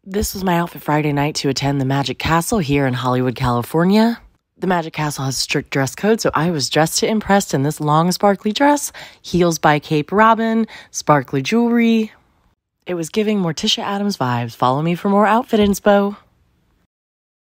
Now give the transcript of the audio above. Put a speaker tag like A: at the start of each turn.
A: This was my outfit Friday night to attend the Magic Castle here in Hollywood, California. The Magic Castle has a strict dress code, so I was dressed to impress in this long, sparkly dress, heels by Cape Robin, sparkly jewelry. It was giving Morticia Addams vibes. Follow me for more outfit inspo.